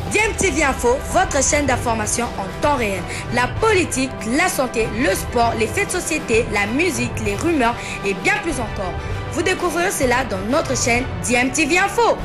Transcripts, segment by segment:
DMTV Info, votre chaîne d'information en temps réel. La politique, la santé, le sport, les faits de société, la musique, les rumeurs et bien plus encore. Vous découvrirez cela dans notre chaîne DMTV Info.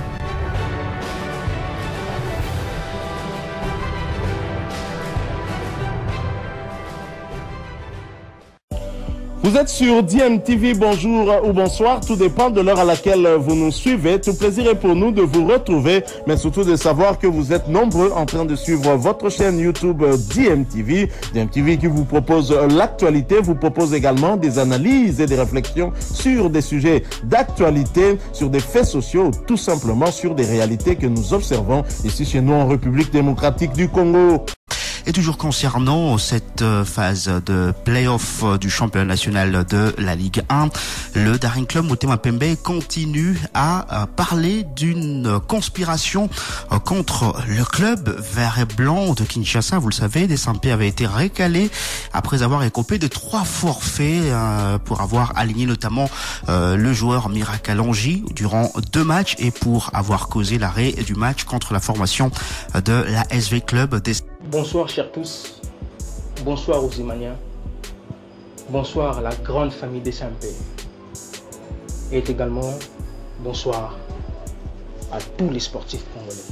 Vous êtes sur DMTV, bonjour ou bonsoir, tout dépend de l'heure à laquelle vous nous suivez. Tout plaisir est pour nous de vous retrouver, mais surtout de savoir que vous êtes nombreux en train de suivre votre chaîne YouTube DMTV. DMTV qui vous propose l'actualité, vous propose également des analyses et des réflexions sur des sujets d'actualité, sur des faits sociaux, tout simplement sur des réalités que nous observons ici chez nous en République démocratique du Congo. Et toujours concernant cette phase de play-off du championnat national de la Ligue 1, le Daring Club Motema Pembe continue à parler d'une conspiration contre le club vert et blanc de Kinshasa. Vous le savez, Desampé avait été récalé après avoir écopé de 3 forfaits pour avoir aligné notamment le joueur Mirakalonji durant 2 matchs et pour avoir causé l'arrêt du match contre la formation de la SV Club des... Bonsoir chers tous, bonsoir aux Imaniens, bonsoir à la grande famille des Sampé et également bonsoir à tous les sportifs congolais.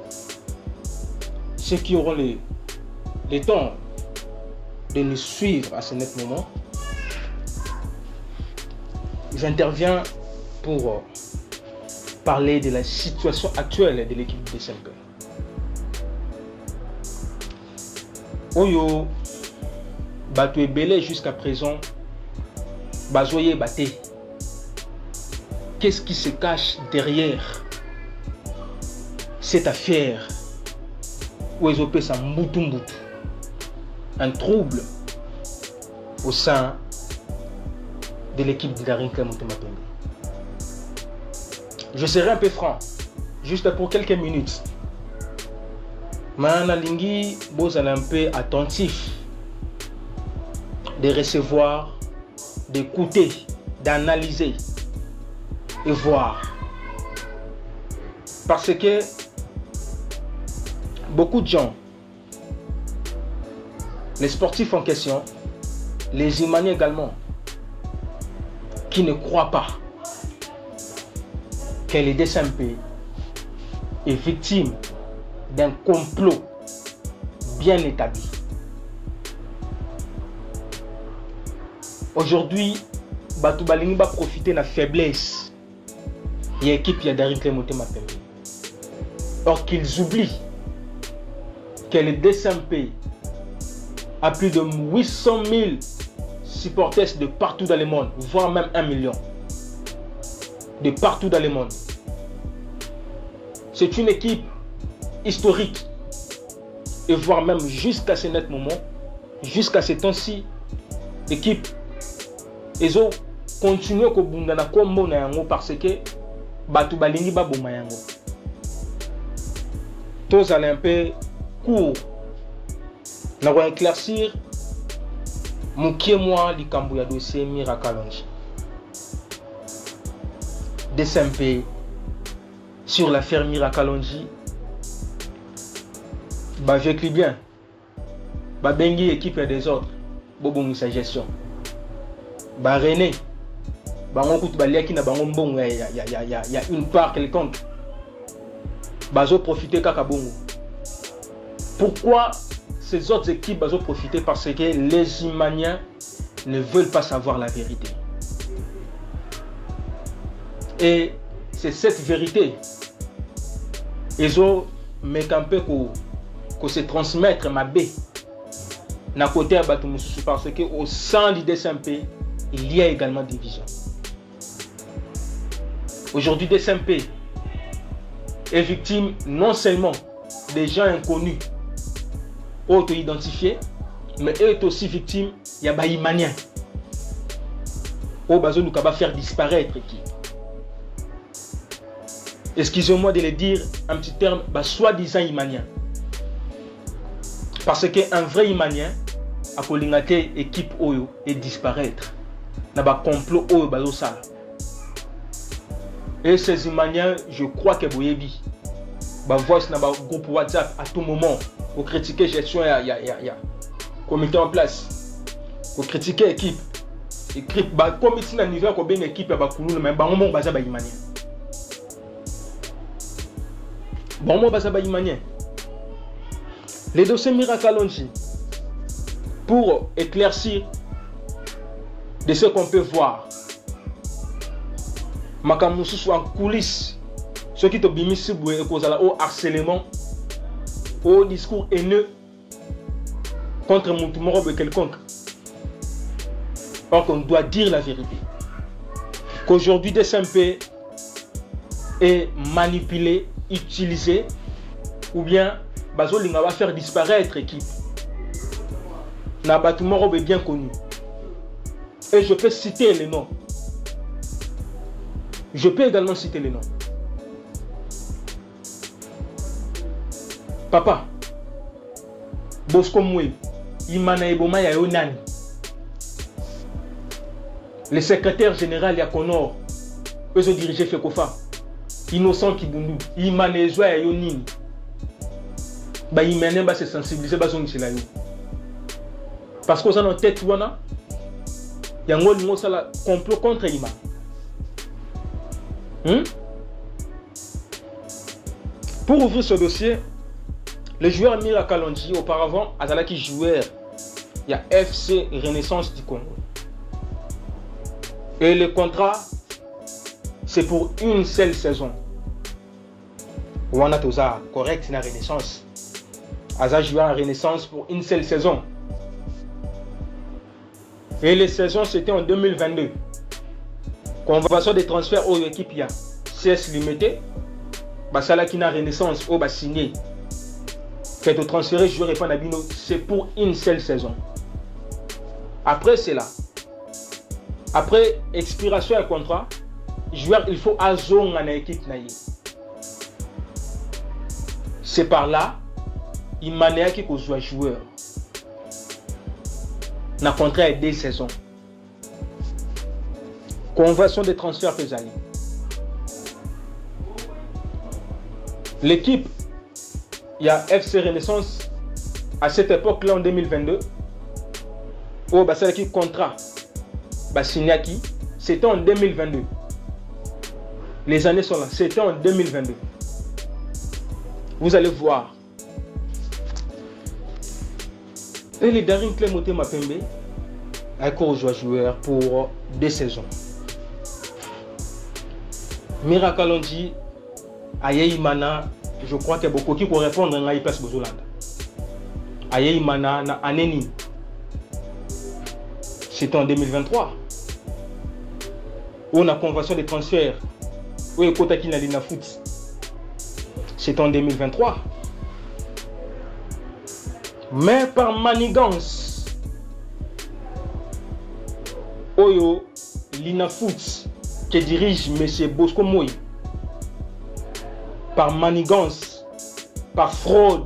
Ceux qui auront le temps de nous suivre à ce net moment, j'interviens pour parler de la situation actuelle de l'équipe des Sampé. Oyo bato ebele jusqu'à présent bazoye baté. Qu'est-ce qui se cache derrière cette affaire où ils opèrent un mbutu, un trouble au sein de l'équipe de Daring Club Motema Pembe? Je serai un peu franc, juste pour quelques minutes. Mana lingi bozala un peu attentif de recevoir, d'écouter, d'analyser et voir. Parce que beaucoup de gens, les sportifs en question, les Imaniens également, qui ne croient pas que le DSMP est victime d'un complot bien établi. Aujourd'hui, Batu Balingi va profiter de la faiblesse de l'équipe de Daring Club Motema Pembe. Or qu'ils oublient que le DSMP a plus de 800 000 supporters de partout dans le monde, voire même 1 million de partout dans le monde. C'est une équipe historique et voire même jusqu'à ce net moment, jusqu'à ce temps-ci, l'équipe ils ont continué à bundana kombo na yango parce que batu balingi ba boma yango. Tous allaient un peu court. Na va éclaircir mukie moi likambo ya dossier Mirakalonji. DSMP sur l'affaire Mirakalonji. Bah j'écris bien. Bah bengi équipe des autres. Bobongi sa gestion. Bah René. Bah on coûte baliaki na bango mbongo y a une part quelconque. Bah zo profiter kaka bongo. Pourquoi ces autres équipes bah zo profiter? Parce que les Imaniens ne veulent pas savoir la vérité. Et c'est cette vérité. Ils ont mécampé que se transmettre ma baie na côté à Batumusu parce que au sein du DSMP il y a également division. Aujourd'hui DSMP est victime non seulement des gens inconnus auto-identifiés, mais est aussi victime il y a Baïmanien au bazo nous va faire disparaître qui. Excusez-moi de le dire un petit terme, soi-disant Imanien. Parce qu'un vrai Imanien a collignaté équipe Oyo et disparaître. N'a pas complot Oyo bazo ça. Et ces Imaniens, je crois que Boyebi, voice dans le groupe WhatsApp à tout moment. Vous critiquez gestion, il y a comité en place. Vous critiquez l'équipe. Équipe, comité dans le niveau de l'équipe, mais bon, on va pas y manier. Bon, on va pas y manier. Les dossiers Mira Kalonji, pour éclaircir de ce qu'on peut voir, Makamoussou soit en coulisses, ceux qui te bimissent au harcèlement, au discours haineux contre Moutoumoro et quelconque. Or qu'on doit dire la vérité. Qu'aujourd'hui, DSMP est manipulé, utilisé, ou bien Bazolinga va faire disparaître l'équipe. Nabatumoro est bien connu. Et je peux citer les noms. Je peux également citer les noms. Papa, Bosco Moué, Imana Eboma Yaonani, le secrétaire général Yakonor, eux ont dirigé Fekofa, Innocent Kibundu, Imana Ezoa Yonini, Imane va se sensibiliser, parce qu'on a en tête, il y a un complot contre Ima. Pour ouvrir ce dossier, le joueur Mira Kalonji, auparavant, Azalaki joueur, il y a FC Renaissance du Congo. Et le contrat, c'est pour une seule saison. On a tout ça correct, c'est la Renaissance. Aza joueur en Renaissance pour une seule saison. Et les saisons, c'était en 2022. Convention de transfert aux équipes, il y a CS limité. Basala qui n'a Renaissance, au signé. Fait de transférer joueur et pas Nabino, c'est pour une seule saison. Après, c'est là. Après expiration du contrat, joueur, il faut azon en équipe. C'est par là, il m'a qui soit joueur. Le contrat est 2 saisons. Convention de transfert pesali. L'équipe, il y a FC Renaissance à cette époque-là en 2022. Au Basalaki contrat Basignaki, c'était en 2022. Les années sont là, c'était en 2022. Vous allez voir. Et les Daring Clémoté Mapembe a encore joueur pour 2 saisons. Mira Kalonji, Aye Imana, je crois qu'il y a beaucoup qui pourraient répondre à l'IPS Bozolanda. Aye Imana, na Aneni. C'était en 2023. On a convention de transfert. Où est Kotaki na Lina Foot. C'était en 2023. Mais par manigance, Oyo Lina Foot qui dirige M. Bosco Moui, par manigance, par fraude,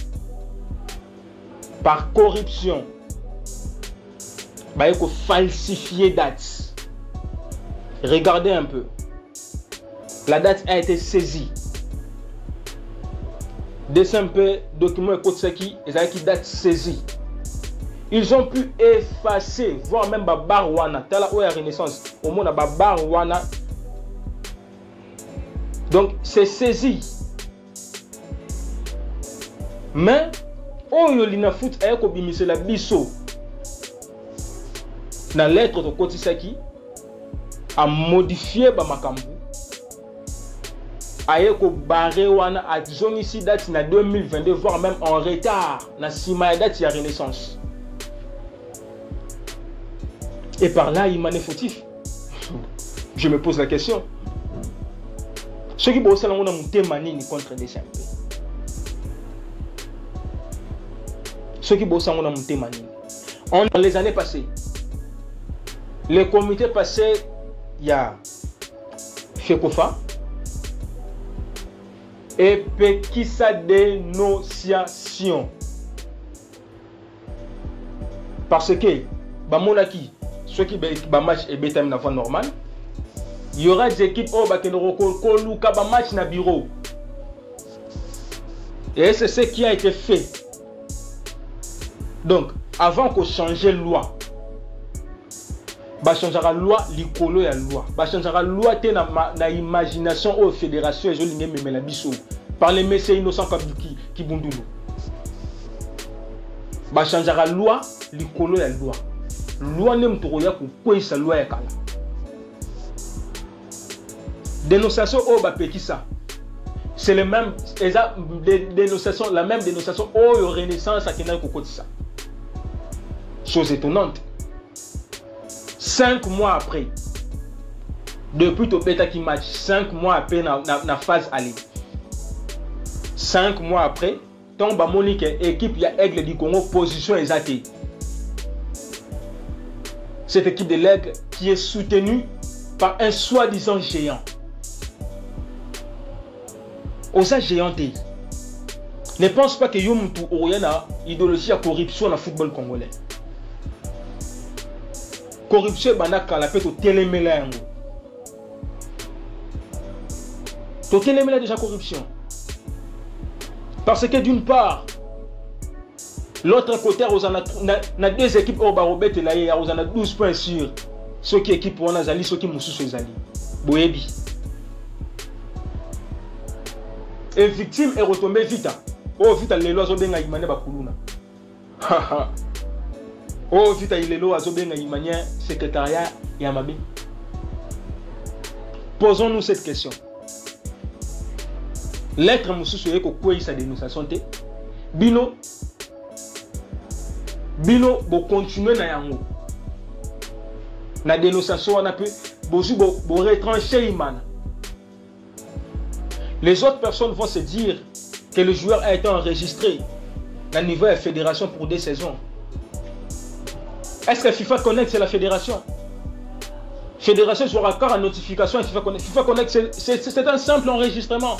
par corruption, il faut falsifier dates. Regardez un peu. La date a été saisie. DSMP, document et Kotsaki, ils ont qui date saisie. Ils ont pu effacer, voire même Babarwana, telle la Renaissance, au monde Babarwana. Donc c'est saisi. Mais, Oyo Lina Foot a kobimise la biso. Dans la lettre de Kotisaki, a modifié Bamakambu. Ayeko barré wana a disons ici date na 2022 voire même en retard na sima date ya Renaissance. Et par là il m'en est fautif. Je me pose la question. Ceux qui bossent là on a monté manini contre des simples. Ceux qui bossent on a monté manini. Dans les années passées, les comités passés il y a Fekofa et qui sa dénonciation. Parce que, Bamonaki, ceux qui ont match et bétam na fois normal, il y aura des équipes qui ont match na bureau. Et c'est ce qui a été fait. Donc, avant qu'on change la loi, bah changera loi likolo ya loi, bah changera loi te na imagination aux fédérations et je l'ingé même la biso par les messieurs innocents qui bundulu. Bah changera loi likolo ya loi. Loi nem toroya ko kwesa loi ya kala. Dénonciation au bah petit ça. C'est le même dénonciation, la même dénonciation au Renaissance à Kenya Kokotisa. Chose étonnante. 5 mois après, depuis le bêta qui match, 5 mois après la phase aller. 5 mois après, tombe à Monique, équipe il y a Aigle du Congo, position exacte. Cette équipe de l'Aigle qui est soutenue par un soi-disant géant. Osa géanté. Ne pense pas que Yomutu Oriana idéologie à corruption dans le football congolais. Corruption banaka la peut au télémélé. Au télémélé déjà corruption. Parce que d'une part, l'autre côté, on a 2 équipes au barobet et là, on a 12 points sur ceux qui équipent pour Nazali, ceux qui moussou sur Zali. Boyebi. Et victime est retombée vite. Oh, vite, les lois ont bien aimé Bakuluna. Oh, vite, les lois ont bien aimé secrétariat Yamabi. Posons-nous cette question. L'être moussou sur quoi sa dénonciation te. Bino, bo continuer na yango. Na dénonciation on a pu bo retrancher imana. Les autres personnes vont se dire que le joueur a été enregistré à niveau de la fédération pour des saisons. Est-ce que FIFA Connect c'est la fédération? Fédération sur accord en notification à FIFA Connect. FIFA Connect c'est un simple enregistrement.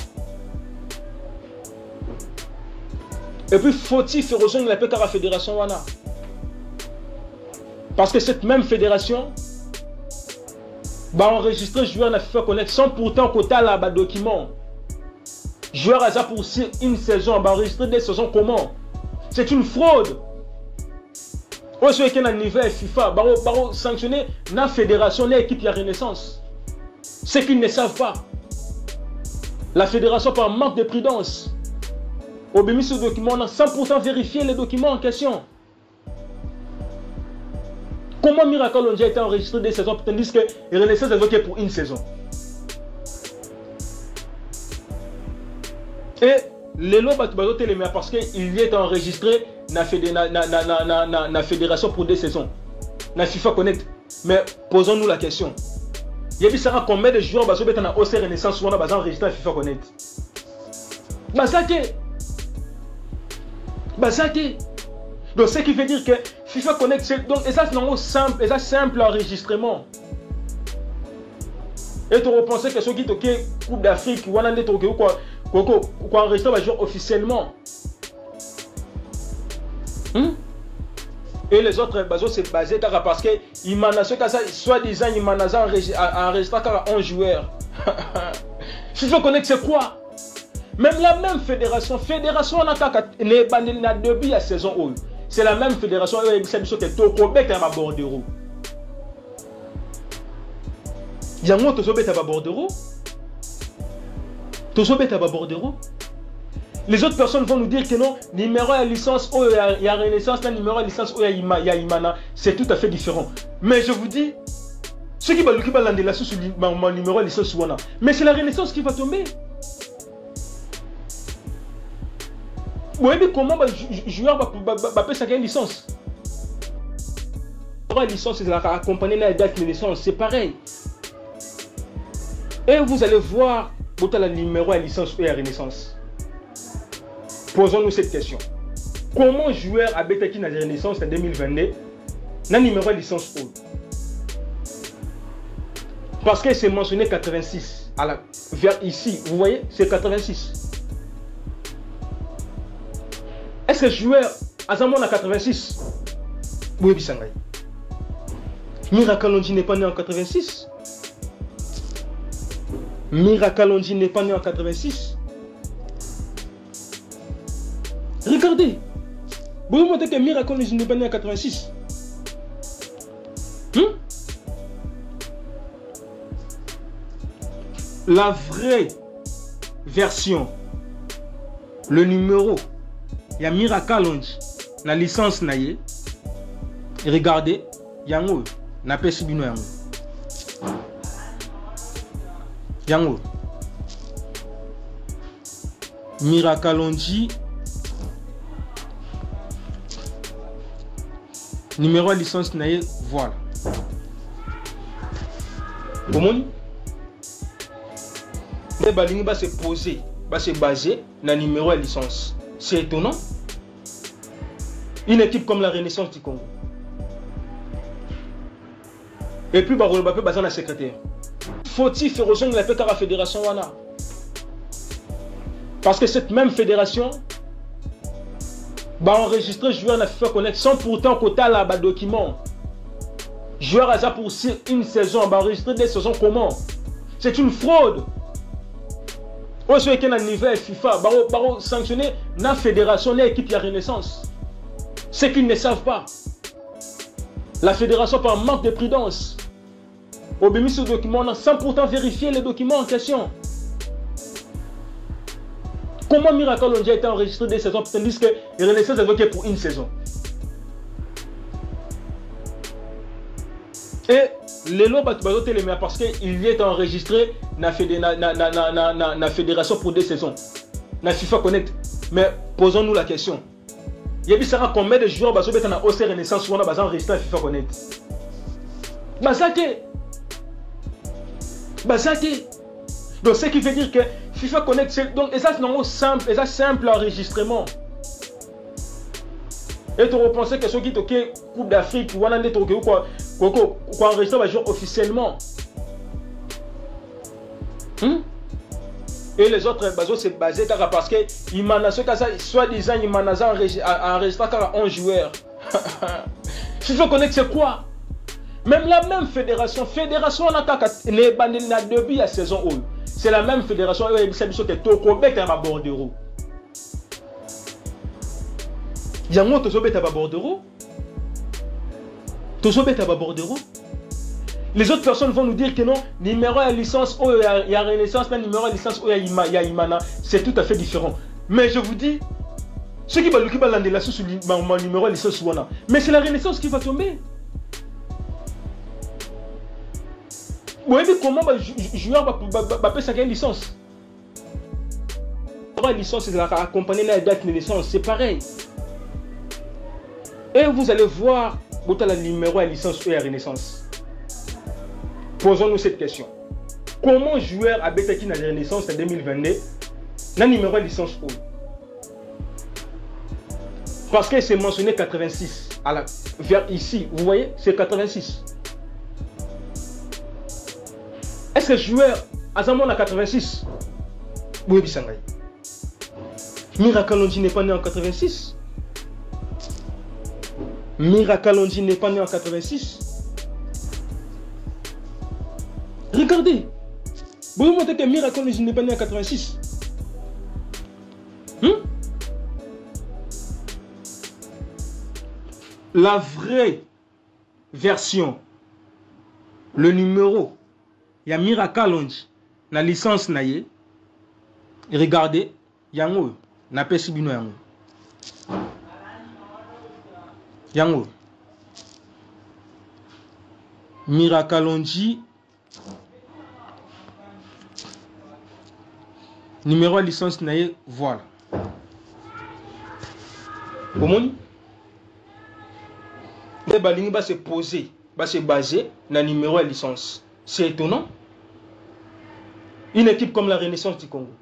Et puis faut-il faire rejoindre la PK à la fédération Wana? Parce que cette même fédération va enregistrer joueur à FIFA Connect sans pourtant quota là bas document. Joueur à ça pour une saison, va enregistrer des saisons comment? C'est une fraude. Au soit qu'il y a un niveau FIFA, va sanctionner la fédération, l'équipe de la Renaissance. Ce qu'ils ne savent pas. La fédération par manque de prudence. Au bémis ce document, on a 100% vérifié les documents en question. Comment Miracle Ondia a été enregistré des saisons tandis que Renaissance est évoqué pour une saison? Et les lois parce qu'il est enregistré dans la fédération pour des saisons. Dans FIFA Connect. Mais posons-nous la question. Il y a combien de joueurs qui sont en OC Renaissance ou on a enregistré à FIFA Connect? Donc ce qui veut dire que FIFA Connect, donc, et ça c'est un simple enregistrement. Et tu repenses que ceux qui toquent Coupe d'Afrique ou quoi enregistrer les joueurs officiellement. Et les autres c'est basé parce que soi-disant il m'a enregistré 11 joueurs. FIFA Connect c'est quoi? Même la même fédération on a les bandits na début la saison 1. C'est la même fédération c'est que Tokobek à Bordeaux. Yango Tokobek à Bordeaux. Les autres personnes vont nous dire que non, numéro à licence, il y a Renaissance, numéro à licence, il y a Imana, c'est tout à fait différent. Mais je vous dis, ceux qui vont l'andi là sur mon numéro à licence, mais c'est la Renaissance qui va tomber. Vous voyez comment le joueur va payer sa licence? La licence, c'est accompagné de la date de licence, c'est pareil. Et vous allez voir le numéro à licence et à Renaissance. Posons-nous cette question. Comment un joueur a été dans la Renaissance en 2022 n'a numéro à licence haut? Parce que c'est mentionné 86. Vers ici, vous voyez, c'est 86. Est-ce que le joueur a Zamon à 86? Oui, Bissangay. Miracle Ondia n'est pas né en 86. Miracle Ondia n'est pas né en 86. Regardez. Vous montrez que Miracle n'est pas né en 86. La vraie version, le numéro, il y a Miracle la licence naïe. Regardez, yango na pesi bino yango. Yango. Miracle numéro de licence naïe, voilà. Comment? Les balingi va se poser, va se baser dans le numéro de licence. C'est étonnant. Une équipe comme la Renaissance du Congo. Et puis, Barolo Mbappé basé dans la secrétaire. Faut-il faire rejoindre la PK Fédération Wana? Parce que cette même fédération va enregistrer joueur dans la FIFA Connect sans pourtant côté là bas document. Joueur à ça pour une saison, va enregistrer des saisons comment? C'est une fraude. On sait qu'à niveau FIFA, va sanctionner la fédération, l'équipe de la Renaissance. Ce qu'ils ne savent pas. La fédération par manque de prudence obéit ce document sans pourtant vérifier les documents en question. Comment Miracle a été enregistré des saisons tandis que les Renaissance évoquées pour une saison? Et les lois parce qu'il est enregistré dans la fédération pour des saisons. Dans FIFA Connect. Mais posons-nous la question. Il y a combien de joueurs qui sont en OC Renaissance ou enregistré dans FIFA Connect? Donc ce qui veut dire que FIFA Connect, donc ça c'est un simple enregistrement. Et tu repenses que ceux qui ont Coupe d'Afrique ou enregistré va jouer officiellement. Et les autres c'est basé parce que soi-disant il m'a enregistré 11 joueurs. FIFA Connect c'est quoi? Même la même fédération on a depuis la saison 1. C'est la même fédération qui est Tokobek à Bordeaux. Yango Tokobek à Bordeaux. Tokobek à Bordeaux. Les autres personnes vont nous dire que non, numéro de licence, il y a Renaissance, numéro de licence, il y a Imana. C'est tout à fait différent. Mais je vous dis, ceux qui vont l'enlever là sur mon numéro de licence, mais c'est la Renaissance qui va tomber. Vous voyez comment le joueur va payer sa licence? La licence, c'est accompagner la date de naissance, c'est pareil. Et vous allez voir le numéro de licence et la Renaissance. Posons-nous cette question. Comment un joueur a été dans la Renaissance en 2022 le numéro de licence O? Parce que c'est mentionné 86. Vers ici, vous voyez, c'est 86. Est-ce que le joueur a en 86? Oui, Bissangay. Miracle n'est pas né en 86. Miracle n'est pas né en 86. Regardez. Vous montrez que Miracle n'est pas né en 86. La vraie version, le numéro, il y a Miracle la licence naïe. Regardez, yango na pesi bino yango. Yango. Miracle numéro de licence naïe, voilà. Comment? Les balingi va se poser, va se baser dans le numéro de licence. C'est étonnant. Une équipe comme la Renaissance du Congo.